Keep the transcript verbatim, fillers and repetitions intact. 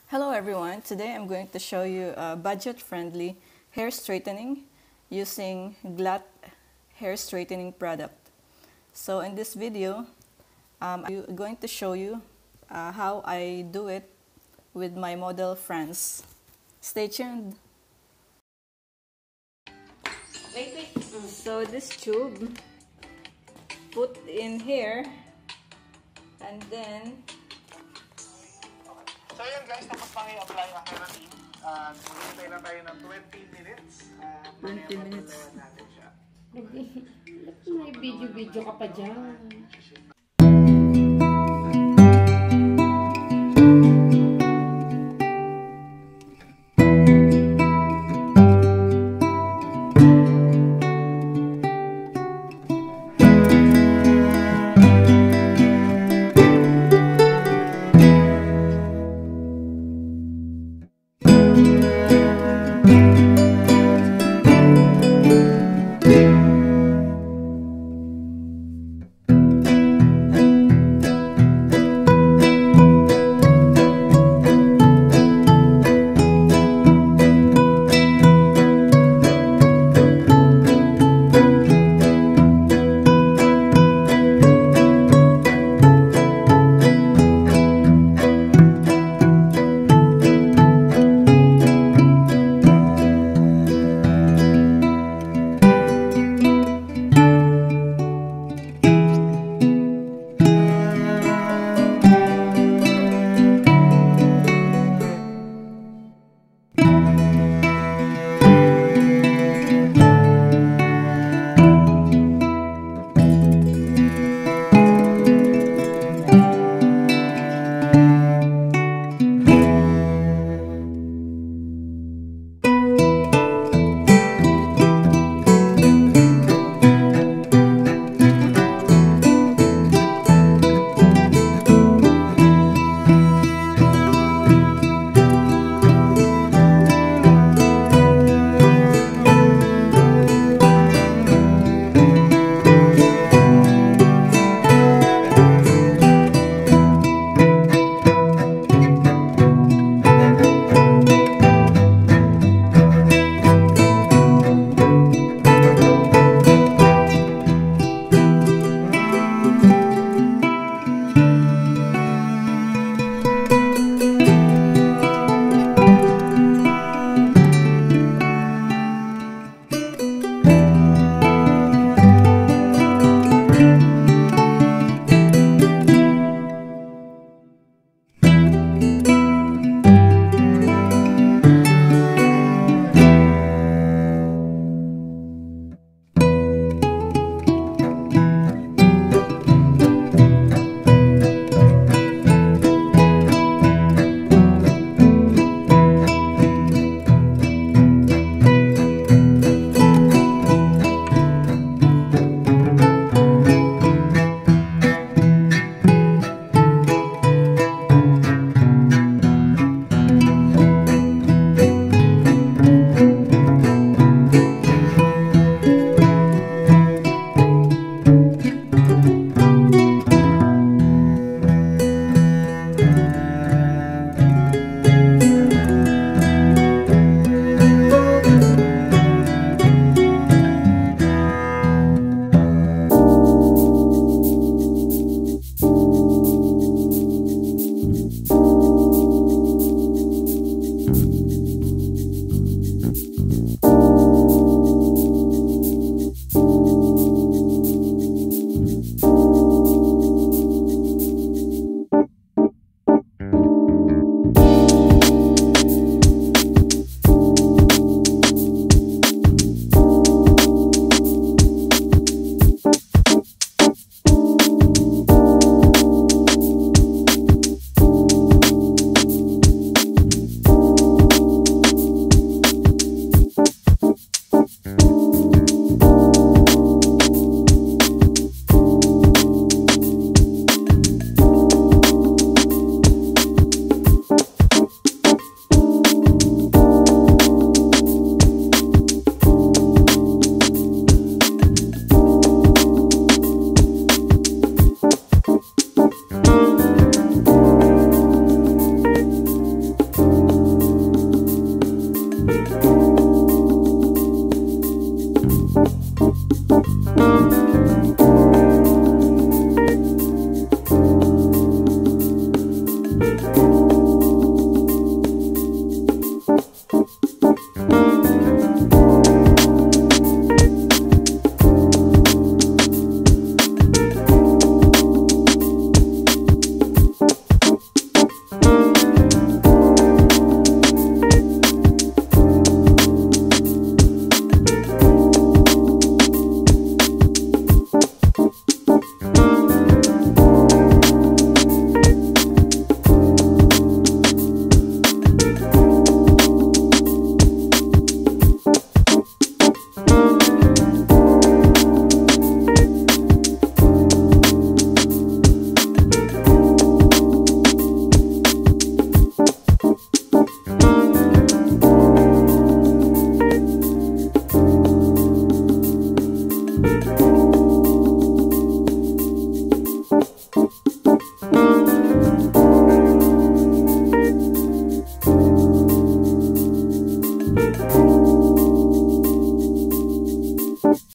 Hello everyone, today I'm going to show you a budget-friendly hair straightening using Glatt hair straightening product. So in this video, um, I'm going to show you uh, how I do it with my model France. Stay tuned! Wait, wait. Mm. So this tube, put in here, and then So yun guys, tapos lang i-apply ang keratin. Uh, Maghintay lang tayo ng twenty minutes. Uh, twenty minutes. Natin siya. May video-video ka pa dyan. Thank you.